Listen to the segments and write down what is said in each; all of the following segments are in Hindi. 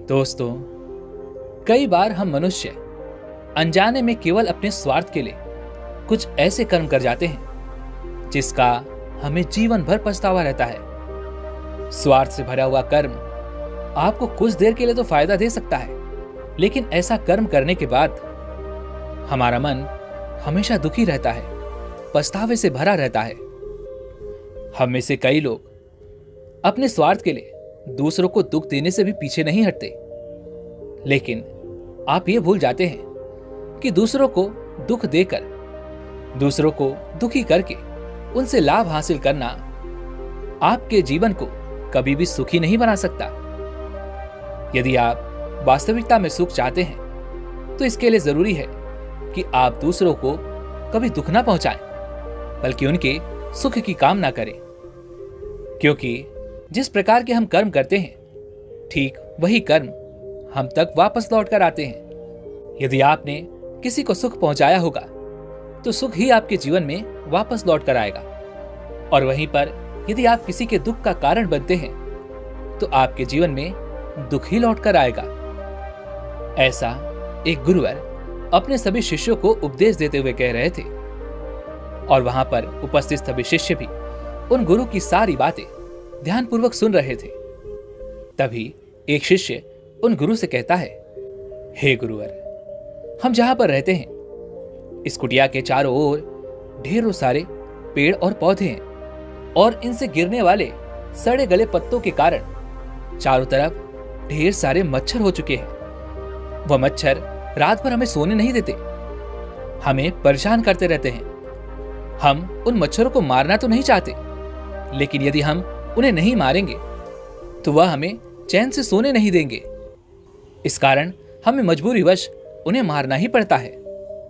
दोस्तों, कई बार हम मनुष्य अनजाने में केवल अपने स्वार्थ के लिए कुछ ऐसे कर्म कर जाते हैं जिसका हमें जीवन भर पछतावा रहता है। स्वार्थ से भरा हुआ कर्म आपको कुछ देर के लिए तो फायदा दे सकता है, लेकिन ऐसा कर्म करने के बाद हमारा मन हमेशा दुखी रहता है, पछतावे से भरा रहता है। हम में से कई लोग अपने स्वार्थ के लिए दूसरों को दुख देने से भी पीछे नहीं हटते, लेकिन आप ये भूल जाते हैं कि दूसरों को दुख देकर, दूसरों को दुखी करके उनसे लाभ हासिल करना आपके जीवन को कभी भी सुखी नहीं बना सकता। यदि आप वास्तविकता में सुख चाहते हैं तो इसके लिए जरूरी है कि आप दूसरों को कभी दुख ना पहुंचाएं, बल्कि उनके सुख की कामना करें। क्योंकि जिस प्रकार के हम कर्म करते हैं, ठीक वही कर्म हम तक वापस लौट कर आते हैं। यदि आपने किसी को सुख पहुंचाया होगा तो सुख ही आपके जीवन में वापस लौट कर आएगा, और वहीं पर यदि आप किसी के दुख का कारण बनते हैं तो आपके जीवन में दुख ही लौट कर आएगा। ऐसा एक गुरुवर अपने सभी शिष्यों को उपदेश देते हुए कह रहे थे, और वहां पर उपस्थित सभी शिष्य भी उन गुरु की सारी बातें ध्यानपूर्वक सुन रहे थे। तभी एक शिष्य उन गुरु से कहता है, हे गुरुवर, हम जहां पर रहते हैं इस कुटिया के चारों ओर ढेरों सारे पेड़ और पौधे हैं, और इनसे गिरने वाले सड़े गले पत्तों के कारण चारों तरफ ढेर सारे मच्छर हो चुके हैं। वह मच्छर रात भर हमें सोने नहीं देते, हमें परेशान करते रहते हैं। हम उन मच्छरों को मारना तो नहीं चाहते, लेकिन यदि हम उन्हें नहीं मारेंगे तो वह हमें चैन से सोने नहीं देंगे। इस कारण हमें मजबूरीवश उन्हें मारना ही पड़ता है।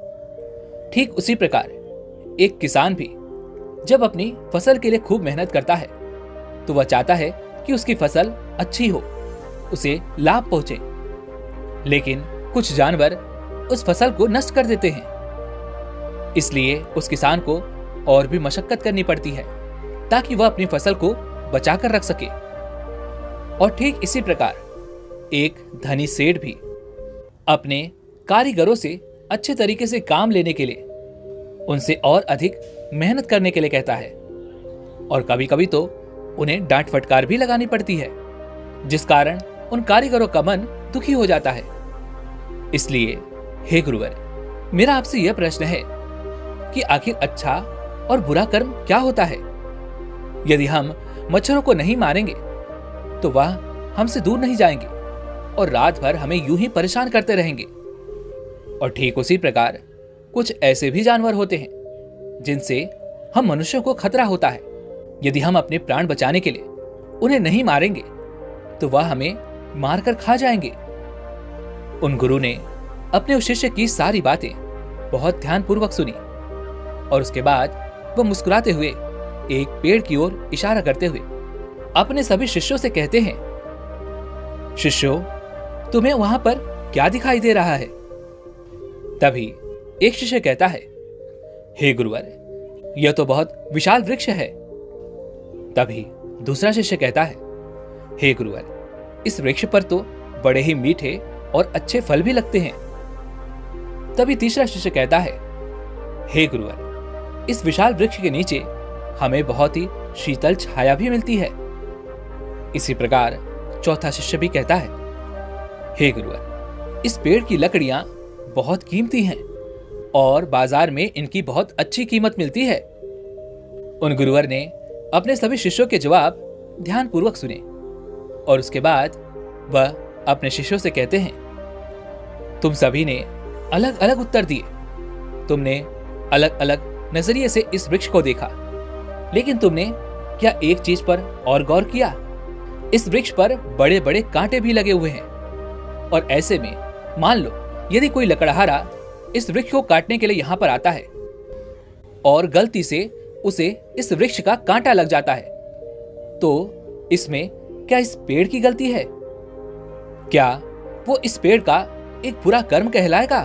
ठीक उसी प्रकार एक किसान भी जब अपनी फसल के लिए खूब मेहनत करता है तो वह चाहता है कि उसकी फसल अच्छी हो, उसे लाभ पहुंचे, लेकिन कुछ जानवर उस फसल को नष्ट कर देते हैं। इसलिए उस किसान को और भी मशक्कत करनी पड़ती है ताकि वह अपनी फसल को बचाकर रख सके। और ठीक इसी प्रकार एक धनी सेठ भी अपने कारीगरों से अच्छे तरीके से काम लेने के लिए उनसे और अधिक मेहनत करने के लिए कहता है, और कभी कभी तो उन्हें डांट फटकार भी लगानी पड़ती है, जिस कारण उन कारीगरों का मन दुखी हो जाता है। इसलिए हे गुरुवर, मेरा आपसे यह प्रश्न है कि आखिर अच्छा और बुरा कर्म क्या होता है? यदि हम मच्छरों को नहीं मारेंगे तो वह हमसे दूर नहीं जाएंगे और रात भर हमें यूं ही परेशान करते रहेंगे। और ठीक उसी प्रकार कुछ ऐसे भी जानवर होते हैं जिनसे हम मनुष्यों को खतरा होता है। यदि हम अपने प्राण बचाने के लिए उन्हें नहीं मारेंगे तो वह हमें मारकर खा जाएंगे। उन गुरु ने अपने उस शिष्य की सारी बातें बहुत ध्यानपूर्वक सुनी, और उसके बाद वह मुस्कुराते हुए एक पेड़ की ओर इशारा करते हुए अपने सभी शिष्यों से कहते हैं, शिष्यों, तुम्हें वहां पर क्या दिखाई दे रहा है? तभी एक शिष्य कहता है, हे गुरुवर, यह तो बहुत विशाल वृक्ष है। तभी दूसरा शिष्य कहता है, हे गुरुवर, इस वृक्ष पर तो बड़े ही मीठे और अच्छे फल भी लगते हैं। तभी तीसरा शिष्य कहता है, हे गुरुवर, इस विशाल वृक्ष के नीचे हमें बहुत ही शीतल छाया भी मिलती है। इसी प्रकार चौथा शिष्य भी कहता है, हे गुरुवर, इस पेड़ की लकड़ियां बहुत कीमती हैं और बाजार में इनकी बहुत अच्छी कीमत मिलती है। उन गुरुवर ने अपने सभी शिष्यों के जवाब ध्यानपूर्वक सुने, और उसके बाद वह अपने शिष्यों से कहते हैं, तुम सभी ने अलग अलग उत्तर दिए, तुमने अलग अलग नजरिए से इस वृक्ष को देखा, लेकिन तुमने क्या एक चीज पर और गौर किया? इस वृक्ष पर बड़े बड़े कांटे भी लगे हुए हैं, और ऐसे में मान लो यदि कोई लकड़हारा इस वृक्ष को काटने के लिए यहाँ पर आता है और गलती से उसे इस वृक्ष का कांटा लग जाता है, तो इसमें क्या इस पेड़ की गलती है? क्या वो इस पेड़ का एक बुरा कर्म कहलाएगा?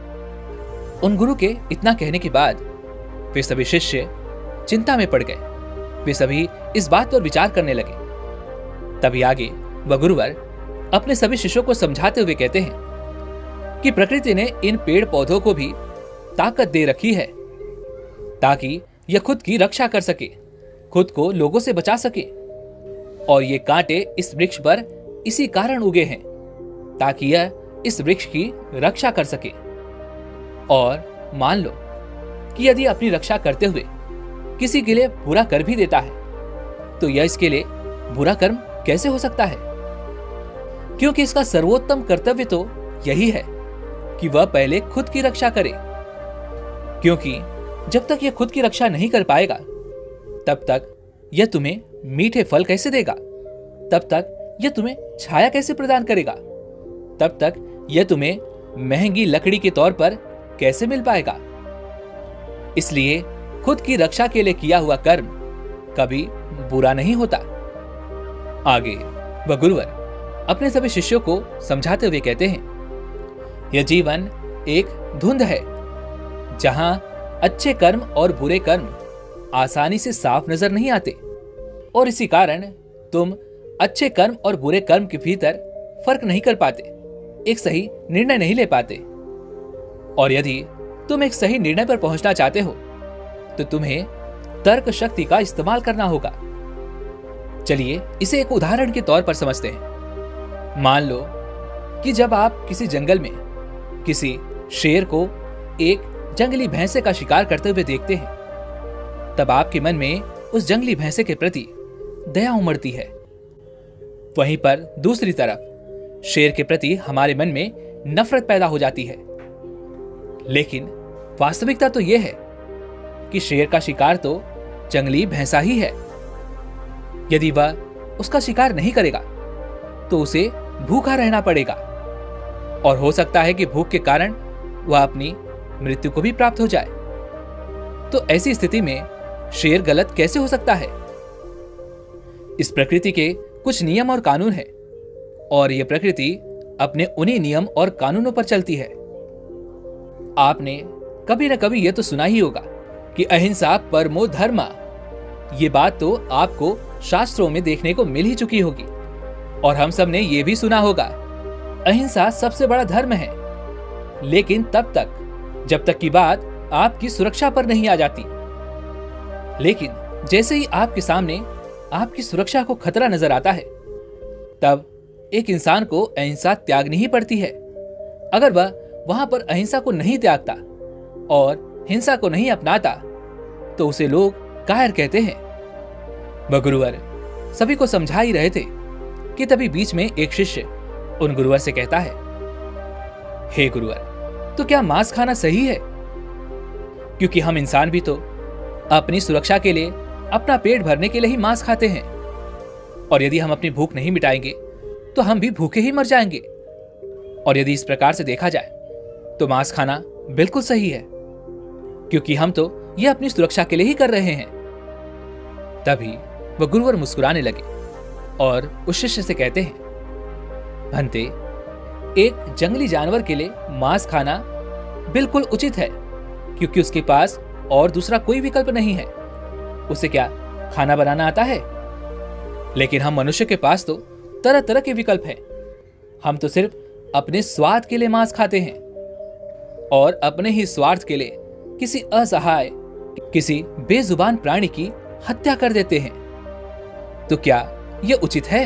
उन गुरु के इतना कहने के बाद वे सभी शिष्य चिंता में पड़ गए। वे सभी इस बात पर विचार करने लगे। तभी आगे वह गुरुवर अपने सभी शिष्यों को समझाते हुए कहते हैं कि प्रकृति ने इन पेड़ पौधों को भी ताकत दे रखी है ताकि यह खुद की रक्षा कर सके, खुद को लोगों से बचा सके। और ये कांटे इस वृक्ष पर इसी कारण उगे हैं ताकि यह इस वृक्ष की रक्षा कर सके। और मान लो कि यदि अपनी रक्षा करते हुए किसी के लिए बुरा कर भी देता है तो यह इसके लिए बुरा कर्म कैसे हो सकता है? क्योंकि इसका सर्वोत्तम कर्तव्य तो यही है कि वह पहले खुद की रक्षा करे। क्योंकि जब तक यह खुद की रक्षा नहीं कर पाएगा तब तक यह तुम्हें मीठे फल कैसे देगा, तब तक यह तुम्हें छाया कैसे प्रदान करेगा, तब तक यह तुम्हें महंगी लकड़ी के तौर पर कैसे मिल पाएगा। इसलिए खुद की रक्षा के लिए किया हुआ कर्म कभी बुरा नहीं होता। आगे वह गुरुवर अपने सभी शिष्यों को समझाते हुए कहते हैं, यह जीवन एक धुंध है जहां अच्छे कर्म और बुरे कर्म आसानी से साफ नजर नहीं आते, और इसी कारण तुम अच्छे कर्म और बुरे कर्म के भीतर फर्क नहीं कर पाते, एक सही निर्णय नहीं ले पाते। और यदि तुम एक सही निर्णय पर पहुंचना चाहते हो तो तुम्हें तर्क शक्ति का इस्तेमाल करना होगा। चलिए इसे एक उदाहरण के तौर पर समझते हैं। मान लो कि जब आप किसी जंगल में किसी शेर को एक जंगली भैंसे का शिकार करते हुए देखते हैं, तब आपके मन में उस जंगली भैंसे के प्रति दया उमड़ती है। वहीं पर दूसरी तरफ शेर के प्रति हमारे मन में नफरत पैदा हो जाती है। लेकिन वास्तविकता तो यह है कि शेर का शिकार तो जंगली भैंसा ही है। यदि वह उसका शिकार नहीं करेगा तो उसे भूखा रहना पड़ेगा, और हो सकता है कि भूख के कारण वह अपनी मृत्यु को भी प्राप्त हो जाए। तो ऐसी स्थिति में शेर गलत कैसे हो सकता है? इस प्रकृति के कुछ नियम और कानून हैं, और यह प्रकृति अपने उन्हीं नियम और कानूनों पर चलती है। आपने कभी न कभी यह तो सुना ही होगा कि अहिंसा परमो धर्म। ये बात तो आपको शास्त्रों में देखने को मिल ही चुकी होगी, और हम सब ने यह भी सुना होगा अहिंसा सबसे बड़ा धर्म है। लेकिन तब तक जब तक की बात आपकी सुरक्षा पर नहीं आ जाती। लेकिन जैसे ही आपके सामने आपकी सुरक्षा को खतरा नजर आता है, तब एक इंसान को अहिंसा त्यागनी ही पड़ती है। अगर वह वहां पर अहिंसा को नहीं त्यागता और हिंसा को नहीं अपनाता तो उसे लोग कायर कहते हैं। वह गुरुवर सभी को समझा ही रहे थे कि तभी बीच में एक शिष्य उन गुरुवर से कहता है, हे गुरुवर, तो क्या मांस खाना सही है? क्योंकि हम इंसान भी तो अपनी सुरक्षा के लिए, अपना पेट भरने के लिए ही मांस खाते हैं, और यदि हम अपनी भूख नहीं मिटाएंगे तो हम भी भूखे ही मर जाएंगे। और यदि इस प्रकार से देखा जाए तो मांस खाना बिल्कुल सही है, क्योंकि हम तो यह अपनी सुरक्षा के लिए ही कर रहे हैं। तभी वह गुरुवर मुस्कुराने लगे और उस शिष्य से कहते हैं, भंते, एक जंगली जानवर के लिए मांस खाना बिल्कुल उचित है, क्योंकि उसके पास और दूसरा कोई विकल्प नहीं है। उसे क्या खाना बनाना आता है? लेकिन हम मनुष्य के पास तो तरह तरह के विकल्प हैं। हम तो सिर्फ अपने स्वार्थ के लिए मांस खाते हैं, और अपने ही स्वार्थ के लिए किसी असहाय, किसी बेजुबान प्राणी की हत्या कर देते हैं। तो क्या यह उचित है?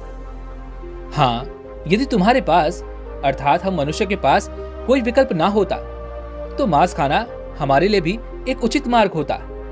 हाँ, यदि तुम्हारे पास, अर्थात हम मनुष्य के पास कोई विकल्प ना होता तो मांस खाना हमारे लिए भी एक उचित मार्ग होता।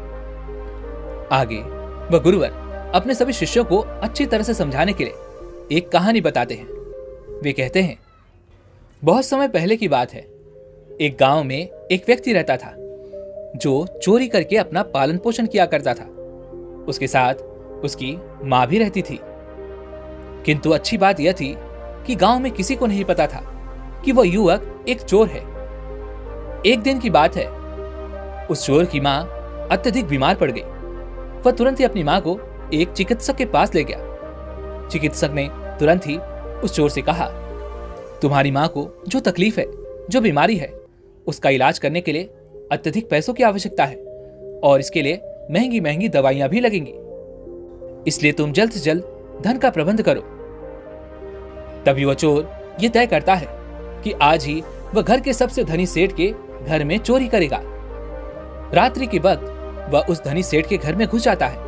आगे वह गुरुवर अपने सभी शिष्यों को अच्छी तरह से समझाने के लिए एक कहानी बताते हैं। वे कहते हैं, बहुत समय पहले की बात है। एक गांव में एक व्यक्ति रहता था जो चोरी करके अपना पालन पोषण किया करता था। उसके साथ उसकी मां भी रहती थी। किंतु अच्छी बात यह थी कि गांव में किसी को नहीं पता था कि वह युवक एक चोर है। एक दिन की बात है, उस चोर की मां अत्यधिक बीमार पड़ गई। वह तुरंत ही अपनी मां को एक चिकित्सक के पास ले गया। चिकित्सक ने तुरंत ही उस चोर से कहा, तुम्हारी मां को जो तकलीफ है, जो बीमारी है, उसका इलाज करने के लिए अत्यधिक पैसों की आवश्यकता है, और इसके लिए महंगी महंगी दवाइयां भी लगेंगी। इसलिए तुम जल्द से जल्द धन का प्रबंध करो। तभी वह चोर यह तय करता है कि आज ही वह घर के सबसे धनी सेठ के घर में चोरी करेगा। रात्रि के वक्त वह उस धनी सेठ के घर में घुस जाता है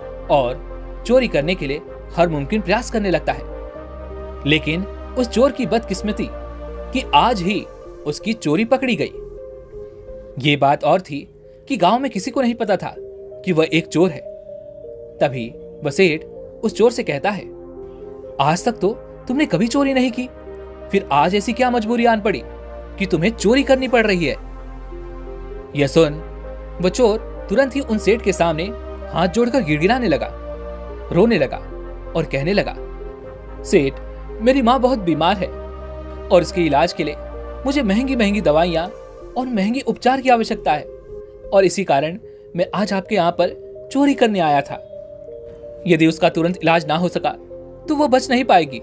और चोरी करने के लिए हर मुमकिन प्रयास करने लगता है। लेकिन उस चोर की बदकिस्मती कि आज ही उसकी चोरी पकड़ी गई। ये बात और थी कि गांव में किसी को नहीं पता था कि वह एक चोर है। तभी वह सेठ उस चोर से कहता है, आज तक तो तुमने कभी चोरी नहीं की, फिर आज ऐसी क्या मजबूरी आन पड़ी कि तुम्हें चोरी करनी पड़ रही है। यह सुन वह चोर तुरंत ही उन सेठ के सामने हाथ जोड़कर गिड़गिड़ाने लगा, रोने लगा और कहने लगा, सेठ, मेरी माँ बहुत बीमार है और इसके इलाज के लिए मुझे महंगी महंगी दवाइयाँ और महंगे उपचार की आवश्यकता है और इसी कारण मैं आज आपके यहाँ पर चोरी करने आया था। यदि उसका तुरंत इलाज ना हो सका तो वो बच नहीं पाएगी।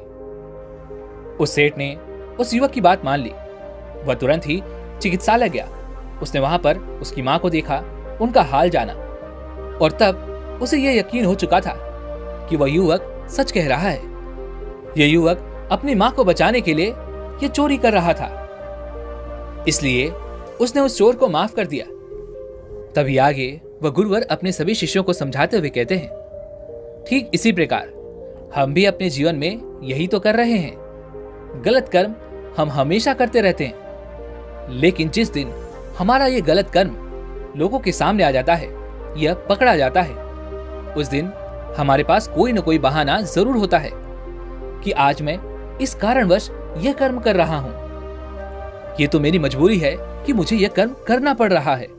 उस सेठ ने उस युवक की बात मान ली। वह तुरंत ही चिकित्सालय गया। उसने वहां पर उसकी मां को देखा, उनका हाल जाना और तब उसे यह यकीन हो चुका था कि वह युवक सच कह रहा है। यह युवक अपनी मां को बचाने के लिए यह चोरी कर रहा था, इसलिए उसने उस चोर को माफ कर दिया। तभी आगे वह गुरुवर अपने सभी शिष्यों को समझाते हुए कहते हैं, ठीक इसी प्रकार हम भी अपने जीवन में यही तो कर रहे हैं। गलत कर्म हम हमेशा करते रहते हैं, लेकिन जिस दिन हमारा यह गलत कर्म लोगों के सामने आ जाता है, यह पकड़ा जाता है, उस दिन हमारे पास कोई न कोई बहाना जरूर होता है कि आज मैं इस कारणवश यह कर्म कर रहा हूं। यह तो मेरी मजबूरी है कि मुझे यह कर्म करना पड़ रहा है।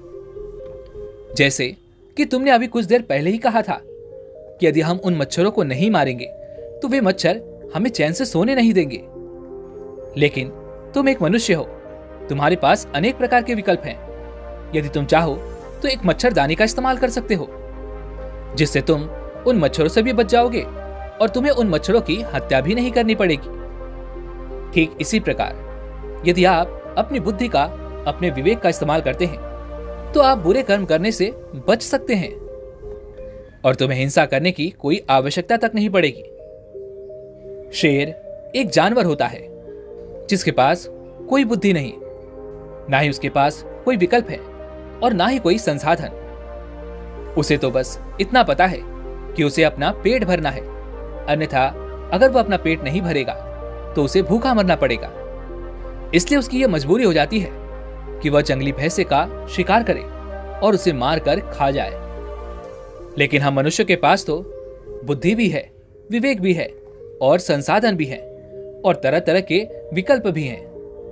जैसे कि तुमने अभी कुछ देर पहले ही कहा था कि यदि हम उन मच्छरों को नहीं मारेंगे तो वे मच्छर हमें चैन से सोने नहीं देंगे। लेकिन तुम एक मनुष्य हो, तुम्हारे पास अनेक प्रकार के विकल्प हैं। यदि तुम चाहो तो एक मच्छरदानी का इस्तेमाल कर सकते हो, जिससे तुम उन मच्छरों से भी बच जाओगे और तुम्हें उन मच्छरों की हत्या भी नहीं करनी पड़ेगी। ठीक इसी प्रकार यदि आप अपनी बुद्धि का, अपने विवेक का इस्तेमाल करते हैं तो आप बुरे कर्म करने से बच सकते हैं और तुम्हें हिंसा करने की कोई आवश्यकता तक नहीं पड़ेगी। शेर एक जानवर होता है जिसके पास कोई बुद्धि नहीं, ना ही उसके पास कोई विकल्प है और ना ही कोई संसाधन। उसे तो बस इतना पता है कि उसे अपना पेट भरना है, अन्यथा अगर वह अपना पेट नहीं भरेगा तो उसे भूखा मरना पड़ेगा। इसलिए उसकी यह मजबूरी हो जाती है कि वह जंगली भैंसे का शिकार करे और उसे मारकर खा जाए। लेकिन हम मनुष्य के पास तो बुद्धि भी है, विवेक भी है और संसाधन भी है और तरह तरह के विकल्प भी हैं।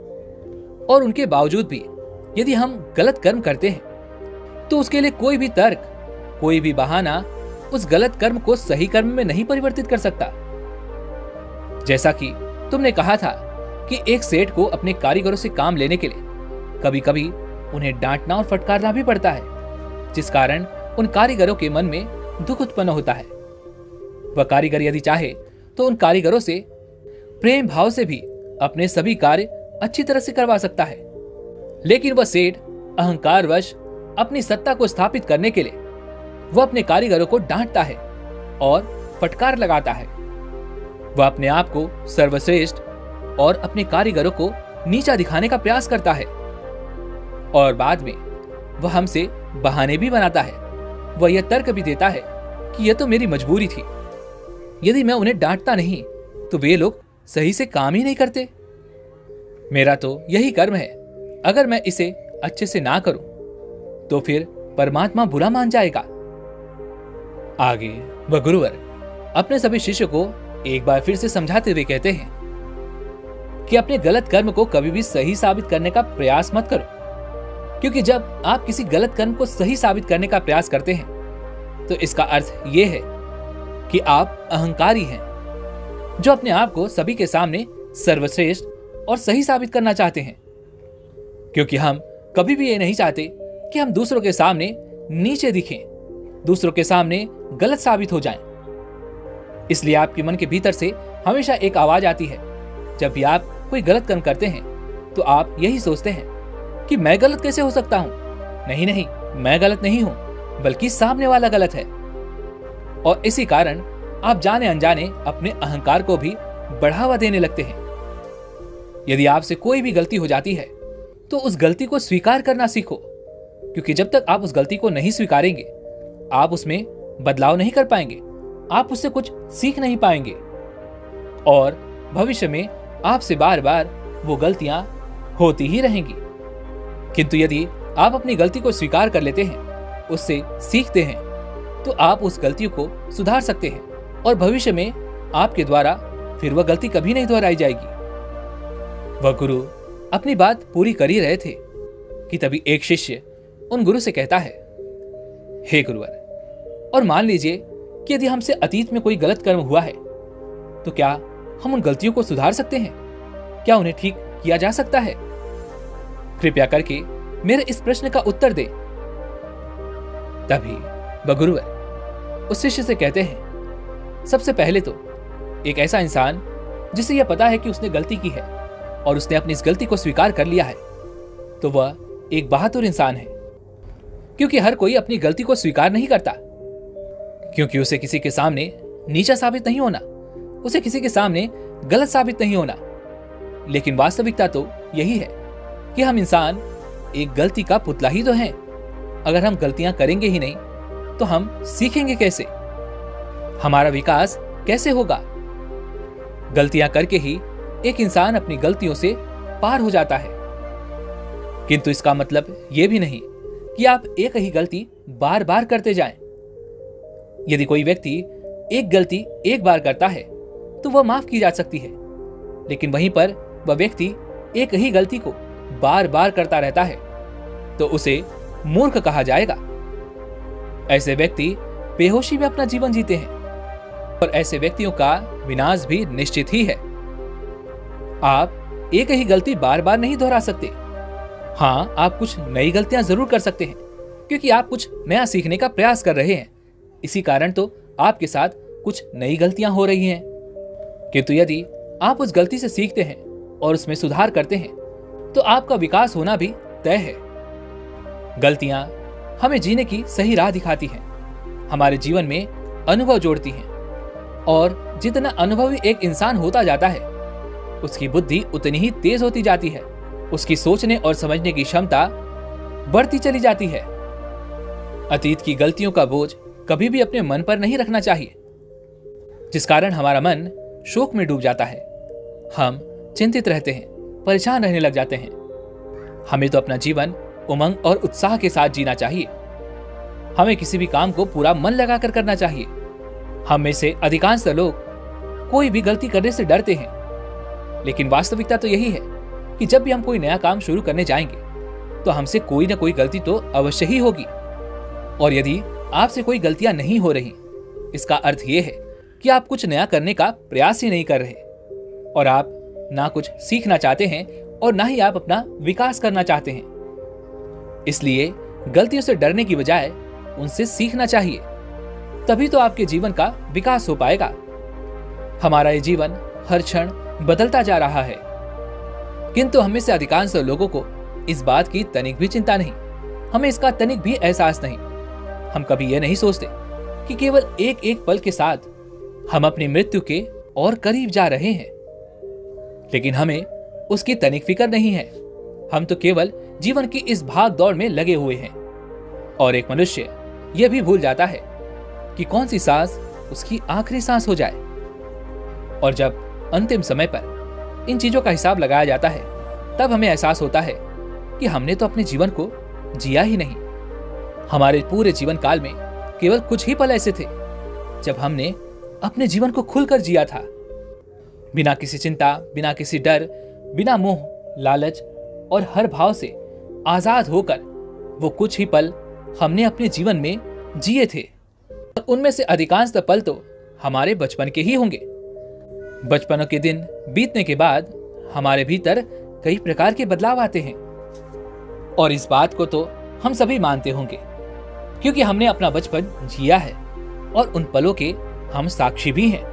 और उनके बावजूद भी यदि हम गलत कर्म करते हैं तो उसके लिए कोई भी तर्क, कोई भी बहाना उस गलत कर्म को सही कर्म में नहीं परिवर्तित कर सकता। जैसा कि तुमने कहा था कि एक सेठ को अपने कारीगरों से काम लेने के लिए कभी कभी उन्हें डांटना और फटकारना भी पड़ता है, जिस कारण उन कारीगरों के मन में दुख उत्पन्न होता है। वह कारीगर यदि चाहे तो उन कारीगरों से प्रेम भाव से भी अपने सभी कार्य अच्छी तरह से करवा सकता है। लेकिन वह सेठ अहंकारवश अपनी सत्ता को स्थापित करने के लिए वह अपने कारीगरों को डांटता है और फटकार लगाता है। वह अपने आप को सर्वश्रेष्ठ और अपने कारीगरों को नीचा दिखाने का प्रयास करता है और बाद में वह हमसे बहाने भी बनाता है। वह यह तर्क भी देता है कि यह तो मेरी मजबूरी थी, यदि मैं उन्हें डांटता नहीं तो वे लोग सही से काम ही नहीं करते। मेरा तो यही कर्म है, अगर मैं इसे अच्छे से ना करूं तो फिर परमात्मा बुरा मान जाएगा। आगे वह गुरुवर अपने सभी शिष्य को एक बार फिर से समझाते हुए कहते हैं कि अपने गलत कर्म को कभी भी सही साबित करने का प्रयास मत करो, क्योंकि जब आप किसी गलत कर्म को सही साबित करने का प्रयास करते हैं तो इसका अर्थ यह है कि आप अहंकारी हैं, जो अपने आप को सभी के सामने सर्वश्रेष्ठ और सही साबित करना चाहते हैं। क्योंकि हम कभी भी ये नहीं चाहते कि हम दूसरों के सामने नीचे दिखें, दूसरों के सामने गलत साबित हो जाएं। इसलिए आपके मन के भीतर से हमेशा एक आवाज आती है, जब भी आप कोई गलत कर्म करते हैं तो आप यही सोचते हैं कि मैं गलत कैसे हो सकता हूं। नहीं नहीं, मैं गलत नहीं हूं, बल्कि सामने वाला गलत है। और इसी कारण आप जाने अनजाने अपने अहंकार को भी बढ़ावा देने लगते हैं। यदि आपसे कोई भी गलती हो जाती है तो उस गलती को स्वीकार करना सीखो, क्योंकि जब तक आप उस गलती को नहीं स्वीकारेंगे आप उसमें बदलाव नहीं कर पाएंगे, आप उससे कुछ सीख नहीं पाएंगे और भविष्य में आपसे बार बार वो गलतियां होती ही रहेंगी। किंतु यदि आप अपनी गलती को स्वीकार कर लेते हैं, उससे सीखते हैं, तो आप उस गलतियों को सुधार सकते हैं और भविष्य में आपके द्वारा फिर वह गलती कभी नहीं दोहराई जाएगी। वह गुरु अपनी बात पूरी कर ही रहे थे कि तभी एक शिष्य उन गुरु से कहता है, हे गुरुवर, और मान लीजिए कि यदि हमसे अतीत में कोई गलत कर्म हुआ है तो क्या हम उन गलतियों को सुधार सकते हैं? क्या उन्हें ठीक किया जा सकता है? कृपया करके मेरे इस प्रश्न का उत्तर दे। तभी वह गुरुवर उस शिष्य से कहते हैं, सबसे पहले तो एक ऐसा इंसान जिसे यह पता है कि उसने गलती की है और उसने अपनी इस गलती को स्वीकार कर लिया है, तो वह एक बहादुर इंसान है। क्योंकि हर कोई अपनी गलती को स्वीकार नहीं करता, क्योंकि उसे किसी के सामने नीचा साबित नहीं होना, उसे किसी के सामने गलत साबित नहीं होना। लेकिन वास्तविकता तो यही है कि हम इंसान एक गलती का पुतला ही तो हैं। अगर हम गलतियां करेंगे ही नहीं तो हम सीखेंगे कैसे? हमारा विकास कैसे होगा? गलतियां करके ही एक इंसान अपनी गलतियों से पार हो जाता है। किंतु इसका मतलब यह भी नहीं कि आप एक ही गलती बार बार करते जाएं। यदि कोई व्यक्ति एक गलती एक बार करता है तो वह माफ की जा सकती है, लेकिन वहीं पर वह व्यक्ति एक ही गलती को बार बार करता रहता है तो उसे मूर्ख कहा जाएगा। ऐसे व्यक्ति बेहोशी में अपना जीवन जीते हैं और ऐसे व्यक्तियों का विनाश भी निश्चित ही है। आप एक ही गलती बार बार नहीं दोहरा सकते। हाँ, आप कुछ नई गलतियां जरूर कर सकते हैं, क्योंकि आप कुछ नया सीखने का प्रयास कर रहे हैं। इसी कारण तो आपके साथ कुछ नई गलतियां हो रही हैं। किंतु यदि आप उस गलती से सीखते हैं और उसमें सुधार करते हैं तो आपका विकास होना भी तय है। गलतियां हमें जीने की सही राह दिखाती हैं, हमारे जीवन में अनुभव जोड़ती हैं और जितना अनुभवी एक इंसान होता जाता है उसकी बुद्धि उतनी ही तेज होती जाती है, उसकी सोचने और समझने की क्षमता बढ़ती चली जाती है। अतीत की गलतियों का बोझ कभी भी अपने मन पर नहीं रखना चाहिए, जिस कारण हमारा मन शोक में डूब जाता है। हम चिंतित रहते हैं, परेशान रहने लग जाते हैं। हमें तो अपना जीवन उमंग और उत्साह के साथ जीना चाहिए। हमें किसी भी काम को पूरा मन लगाकर करना चाहिए। हम में से अधिकांश लोग कोई भी गलती करने से डरते हैं, लेकिन वास्तविकता तो यही है कि जब भी हम कोई नया काम शुरू करने जाएंगे तो हमसे कोई ना कोई गलती तो अवश्य ही होगी। और यदि आपसे कोई गलतियां नहीं हो रही, इसका अर्थ यह है कि आप कुछ नया करने का प्रयास ही नहीं कर रहे और आप ना कुछ सीखना चाहते हैं और ना ही आप अपना विकास करना चाहते हैं। इसलिए गलतियों से डरने की बजाय उनसे सीखना चाहिए, तभी तो आपके जीवन का विकास हो पाएगा। हमारा ये जीवन हर क्षण बदलता जा रहा है, किंतु हमें से अधिकांश लोगों को इस बात की तनिक भी चिंता नहीं, हमें इसका तनिक भी एहसास नहीं। हम कभी ये नहीं सोचते कि केवल एक एक पल के साथ हम अपनी मृत्यु के और करीब जा रहे हैं, लेकिन हमें उसकी तनिक फिक्र नहीं है। हम तो केवल जीवन की इस भाग दौड़ में लगे हुए हैं और एक मनुष्य यह भी भूल जाता है कि कौन सी सांस उसकी आखिरी सांस हो जाए। और जब अंतिम समय पर इन चीजों का हिसाब लगाया जाता है तब हमें एहसास होता है कि हमने तो अपने जीवन को जिया ही नहीं। हमारे पूरे जीवन काल में केवल कुछ ही पल ऐसे थे जब हमने अपने जीवन को खुलकर जिया था, बिना किसी चिंता, बिना किसी डर, बिना मोह, लालच और हर भाव से आजाद होकर। वो कुछ ही पल हमने अपने जीवन में जिए थे और उनमें से अधिकांश पल तो हमारे बचपन के ही होंगे। बचपनों के दिन बीतने के बाद हमारे भीतर कई प्रकार के बदलाव आते हैं और इस बात को तो हम सभी मानते होंगे, क्योंकि हमने अपना बचपन जिया है और उन पलों के हम साक्षी भी हैं।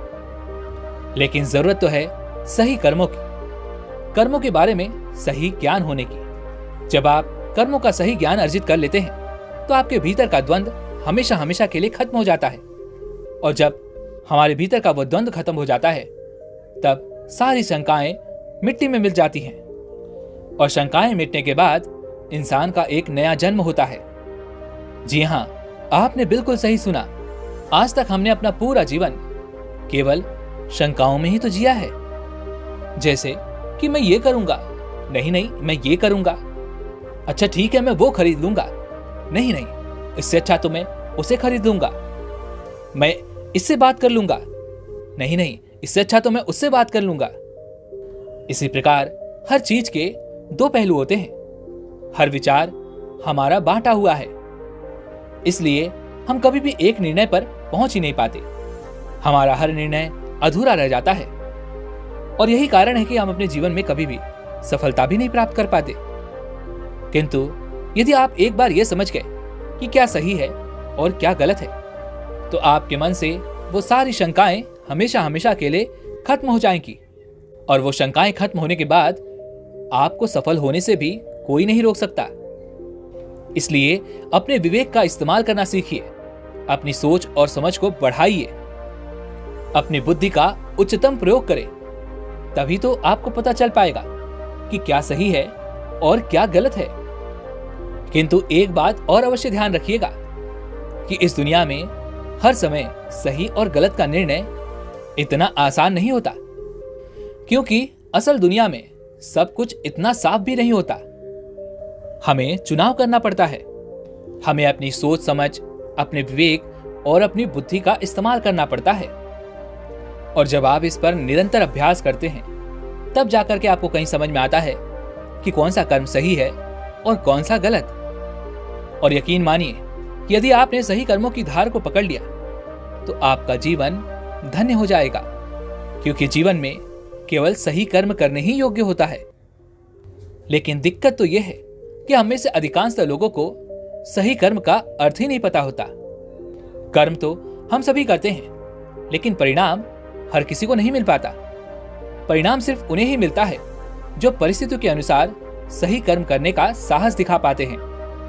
लेकिन जरूरत तो है सही कर्मों की, कर्मों के बारे में सही ज्ञान होने की। जब आप कर्मों का सही ज्ञान अर्जित कर लेते हैं तो आपके भीतर का द्वंद्व हमेशा हमेशा के लिए खत्म हो जाता है। और जब हमारे भीतर का वो द्वंद्व खत्म हो जाता है तब सारी शंकाएं मिट्टी में मिल जाती हैं और शंकाएं मिटने के बाद इंसान का एक नया जन्म होता है। जी हां, आपने बिल्कुल सही सुना। आज तक हमने अपना पूरा जीवन केवल शंकाओं में ही तो जिया है। जैसे कि मैं ये करूंगा, नहीं नहीं मैं ये करूंगा, अच्छा ठीक है मैं वो खरीद लूंगा, नहीं नहीं इससे अच्छा तो मैं उसे खरीद लूंगा, मैं इससे बात कर लूंगा, नहीं नहीं इससे अच्छा तो मैं उससे बात कर लूंगा। इसी प्रकार हर चीज के दो पहलू होते हैं। हर विचार हमारा बांटा हुआ है, इसलिए हम कभी भी एक निर्णय पर पहुंच ही नहीं पाते। हमारा हर निर्णय अधूरा रह जाता है और यही कारण है कि हम अपने जीवन में कभी भी सफलता भी नहीं प्राप्त कर पाते। किंतु यदि आप एक बार यह समझ गए कि क्या सही है और क्या गलत है, तो आपके मन से वो सारी शंकाएं हमेशा हमेशा के लिए खत्म हो जाएंगी। और वो शंकाएं खत्म होने के बाद आपको सफल होने से भी कोई नहीं रोक सकता। इसलिए अपने विवेक का इस्तेमाल करना सीखिए, अपनी सोच और समझ को बढ़ाइए, अपनी बुद्धि का उच्चतम प्रयोग करें। तभी तो आपको पता चल पाएगा कि क्या सही है और क्या गलत है। किंतु एक बात और अवश्य ध्यान रखिएगा कि इस दुनिया में हर समय सही और गलत का निर्णय इतना आसान नहीं होता, क्योंकि असल दुनिया में सब कुछ इतना साफ भी नहीं होता। हमें चुनाव करना पड़ता है। हमें अपनी सोच समझ, अपने विवेक और अपनी बुद्धि का इस्तेमाल करना पड़ता है। और जब आप इस पर निरंतर अभ्यास करते हैं, तब जाकर के आपको कहीं समझ में आता है कि कौन सा कर्म सही है और कौन सा गलत। और यकीन मानिए, यदि आपने सही कर्मों की धार को पकड़ लिया तो आपका जीवन धन्य हो जाएगा, क्योंकि जीवन में केवल सही कर्म करने ही योग्य होता है। लेकिन दिक्कत तो यह है कि हम में से अधिकांश लोगों को सही कर्म का अर्थ ही नहीं पता होता। कर्म तो हम सभी करते हैं, लेकिन परिणाम हर किसी को नहीं मिल पाता। परिणाम सिर्फ उन्हें ही मिलता है जो परिस्थितियों के अनुसार सही कर्म करने का साहस दिखा पाते हैं,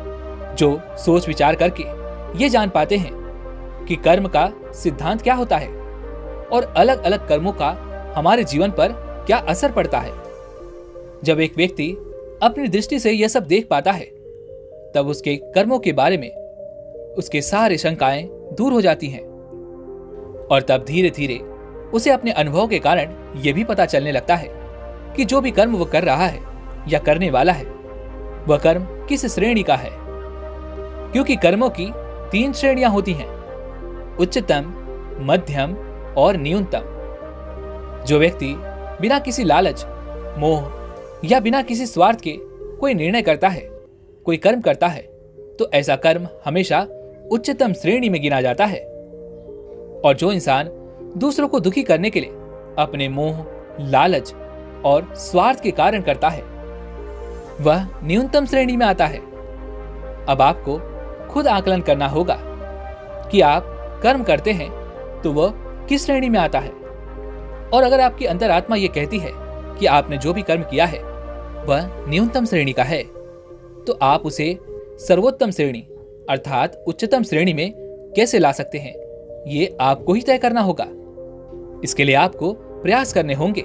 जो सोच विचार करके ये जान पाते हैं कि कर्म का सिद्धांत क्या होता है और अलग अलग कर्मों का हमारे जीवन पर क्या असर पड़ता है। जब एक व्यक्ति अपनी दृष्टि से यह सब देख पाता है, तब उसके कर्मों के बारे में उसके सारे शंकाएं दूर हो जाती हैं और तब धीरे धीरे उसे अपने अनुभव के कारण यह भी पता चलने लगता है कि जो भी कर्म वो कर रहा है या करने वाला है, वह कर्म किस श्रेणी का है। क्योंकि कर्मों की 3 श्रेणियां होती हैं, उच्चतम, मध्यम और न्यूनतम। जो व्यक्ति बिना किसी लालच, मोह या बिना किसी स्वार्थ के कोई निर्णय करता है, कोई कर्म करता है, तो ऐसा कर्म हमेशा उच्चतम श्रेणी में गिना जाता है। और जो इंसान दूसरों को दुखी करने के लिए अपने मोह, लालच और स्वार्थ के कारण करता है, वह न्यूनतम श्रेणी में आता है। अब आपको खुद आकलन करना होगा कि आप कर्म करते हैं तो वह किस श्रेणी में आता है। और अगर आपकी अंतरात्मा यह कहती है कि आपने जो भी कर्म किया है वह न्यूनतम श्रेणी का है, तो आप उसे सर्वोत्तम श्रेणी अर्थात उच्चतम श्रेणी में कैसे ला सकते हैं, ये आपको ही तय करना होगा। इसके लिए आपको प्रयास करने होंगे,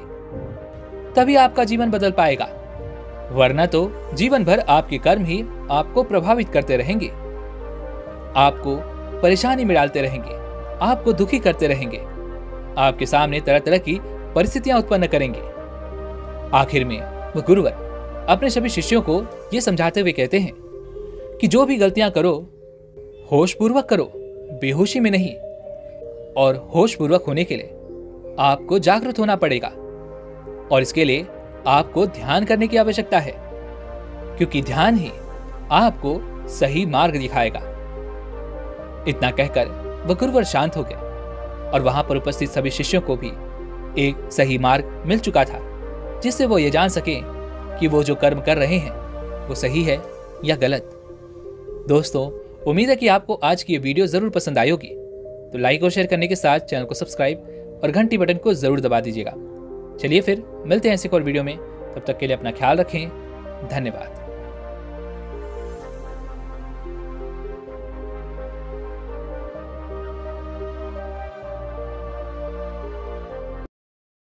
तभी आपका जीवन बदल पाएगा। वरना तो जीवन भर आपके कर्म ही आपको प्रभावित करते रहेंगे, आपको परेशानी में डालते रहेंगे, आपको दुखी करते रहेंगे, आपके सामने तरह तरह की परिस्थितियां उत्पन्न करेंगे। आखिर में वह गुरुवर अपने सभी शिष्यों को यह समझाते हुए कहते हैं कि जो भी गलतियां करो, होश पूर्वक करो, बेहोशी में नहीं। और होश पूर्वक होने के लिए आपको जागरूक होना पड़ेगा और इसके लिए आपको ध्यान करने की आवश्यकता है, क्योंकि ध्यान ही आपको सही मार्ग दिखाएगा। इतना कहकर वह गुरुवर शांत हो गए और वहां पर उपस्थित सभी शिष्यों को भी एक सही मार्ग मिल चुका था, जिससे वो ये जान सके कि वो जो कर्म कर रहे हैं वो सही है या गलत। दोस्तों, उम्मीद है कि आपको आज की ये वीडियो जरूर पसंद आई होगी, तो लाइक और शेयर करने के साथ चैनल को सब्सक्राइब और घंटी बटन को जरूर दबा दीजिएगा। चलिए फिर मिलते हैं ऐसे एक और वीडियो में, तब तक के लिए अपना ख्याल रखें। धन्यवाद।